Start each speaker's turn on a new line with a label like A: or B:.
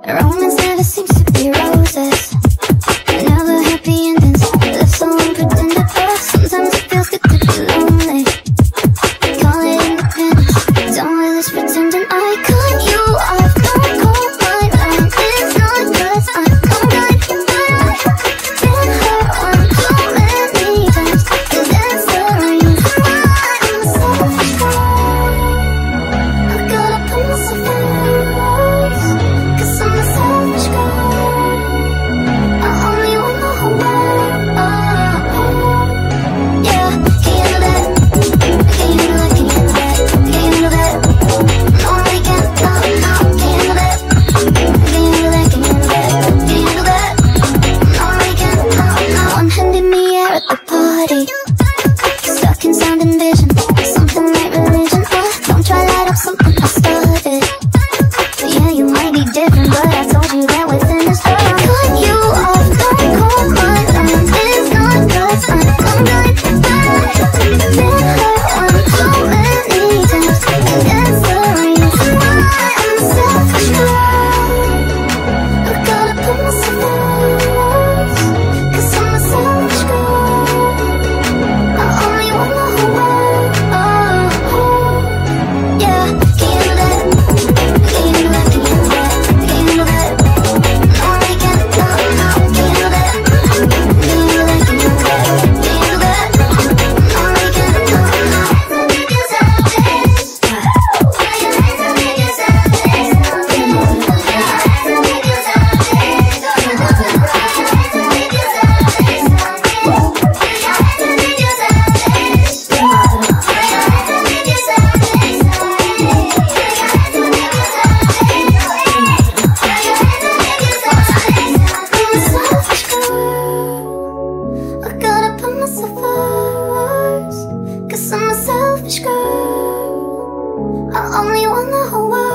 A: Romance never seems to be roses, never happy endings, left so unpretended. Sometimes it feels good to be lonely. Call it independence, done with this pretending. I cut you off, don't call my line. It's not 'cause I'm good, been hurt one too many times, 'cause that's the reason why I'm a selfish girl. I gotta put myself first, 'cause I'm a selfish girl. I only want the whole world. Yeah, can you handle that? Can you handle that? Can you handle that? Can you handle that? No, I can't. No, can you handle that? Can you handle that? Can you handle that? Can you handle that? No, I can't. No. One hand in the air at the party, stuck in sound and vision, something like religion. Don't try light up something I started. Yeah, you might be different, but I told you that within this world. Cut you off, don't call my line. It's not 'cause I'm good, been hurt one too many times, and that's the reason why I'm a selfish girl. I gotta put myself first, 'cause I'm a selfish girl. I only want the whole world. Yeah, can you handle that? Can you handle that? Can you handle that? Can you handle that? No, I can't. No, can you handle that? Can you handle that? Can you handle that? Can you handle that? No, I can't. No. I gotta put myself first, 'cause I'm a selfish girl. I only want the whole world.